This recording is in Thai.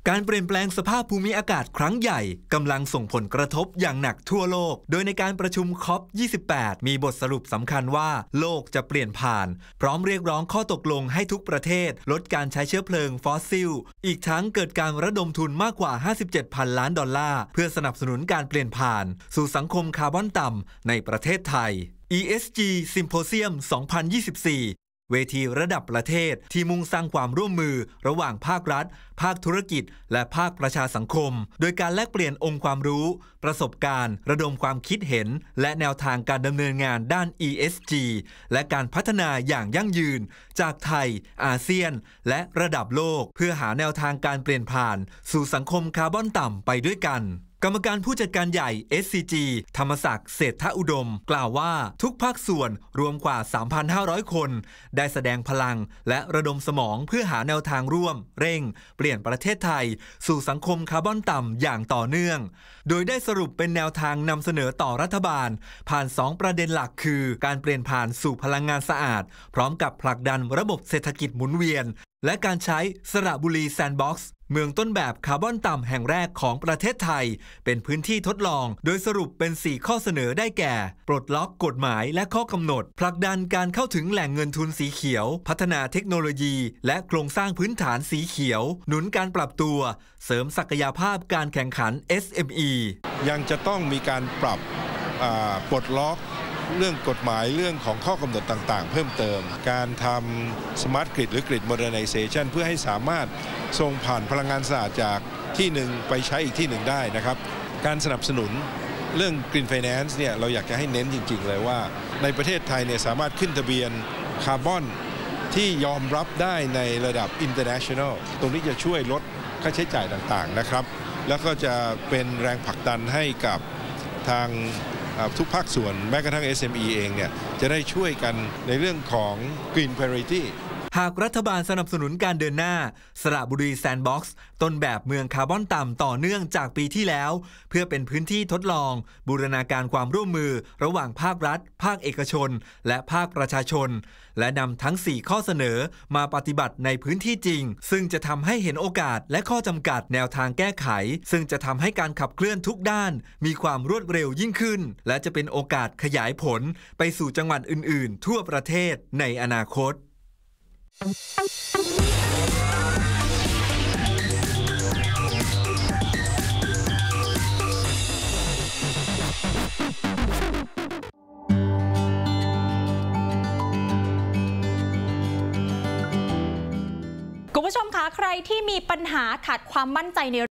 การเปลี่ยนแปลงสภาพภูมิอากาศครั้งใหญ่กำลังส่งผลกระทบอย่างหนักทั่วโลกโดยในการประชุม COP28 มีบทสรุปสำคัญว่าโลกจะเปลี่ยนผ่านพร้อมเรียกร้องข้อตกลงให้ทุกประเทศลดการใช้เชื้อเพลิงฟอสซิลอีกทั้งเกิดการระดมทุนมากกว่า 57,000 ล้านดอลลาร์เพื่อสนับสนุนการเปลี่ยนผ่านสู่สังคมคาร์บอนต่ำในประเทศไทย ESG Symposium 2024เวทีระดับประเทศที่มุ่งสร้างความร่วมมือระหว่างภาครัฐภาคธุรกิจและภาคประชาสังคมโดยการแลกเปลี่ยนองค์ความรู้ประสบการณ์ระดมความคิดเห็นและแนวทางการดำเนินงานด้าน ESG และการพัฒนาอย่างยั่งยืนจากไทยอาเซียนและระดับโลกเพื่อหาแนวทางการเปลี่ยนผ่านสู่สังคมคาร์บอนต่ำไปด้วยกันกรรมการผู้จัดการใหญ่ SCG ธรรมศักดิ์เศรษฐอุดมกล่าวว่าทุกภาคส่วนรวมกว่า 3,500 คนได้แสดงพลังและระดมสมองเพื่อหาแนวทางร่วมเร่งเปลี่ยนประเทศไทยสู่สังคมคาร์บอนต่ำอย่างต่อเนื่องโดยได้สรุปเป็นแนวทางนำเสนอต่อรัฐบาลผ่าน2ประเด็นหลักคือการเปลี่ยนผ่านสู่พลังงานสะอาดพร้อมกับผลักดันระบบเศรษฐกิจหมุนเวียนและการใช้สระบุรีแซนด์บ็อกซ์เมืองต้นแบบคาร์บอนต่ำแห่งแรกของประเทศไทยเป็นพื้นที่ทดลองโดยสรุปเป็น4ข้อเสนอได้แก่ปลดล็อกกฎหมายและข้อกำหนดผลักดันการเข้าถึงแหล่งเงินทุนสีเขียวพัฒนาเทคโนโลยีและโครงสร้างพื้นฐานสีเขียวหนุนการปรับตัวเสริมศักยภาพการแข่งขัน SME ยังจะต้องมีการปรับปลดล็อกเรื่องกฎหมายเรื่องของข้อกำหนดต่างๆเพิ่มเติมการทำ Smart Grid หรือ Grid Modernization เพื่อให้สามารถส่งผ่านพลังงานสะอาดจากที่หนึ่งไปใช้อีกที่หนึ่งได้นะครับการสนับสนุนเรื่อง Green Finance เนี่ยเราอยากจะให้เน้นจริงๆเลยว่าในประเทศไทยเนี่ยสามารถขึ้นทะเบียนคาร์บอนที่ยอมรับได้ในระดับ International ตรงนี้จะช่วยลดค่าใช้จ่ายต่างๆนะครับแล้วก็จะเป็นแรงผลักดันให้กับทางทุกภาคส่วนแม้กระทั่ง SME เองเนี่ยจะได้ช่วยกันในเรื่องของ Green Parity หากรัฐบาลสนับสนุนการเดินหน้าสระบุรีแซนด์บ็อกซ์ต้นแบบเมืองคาร์บอนต่ำต่อเนื่องจากปีที่แล้วเพื่อเป็นพื้นที่ทดลองบูรณาการความร่วมมือระหว่างภาครัฐภาคเอกชนและภาคประชาชนและนำทั้ง4ข้อเสนอมาปฏิบัติในพื้นที่จริงซึ่งจะทำให้เห็นโอกาสและข้อจำกัดแนวทางแก้ไขซึ่งจะทำให้การขับเคลื่อนทุกด้านมีความรวดเร็วยิ่งขึ้นและจะเป็นโอกาสขยายผลไปสู่จังหวัดอื่นๆทั่วประเทศในอนาคตคุณผู้ชมคะใครที่มีปัญหาขาดความมั่นใจใน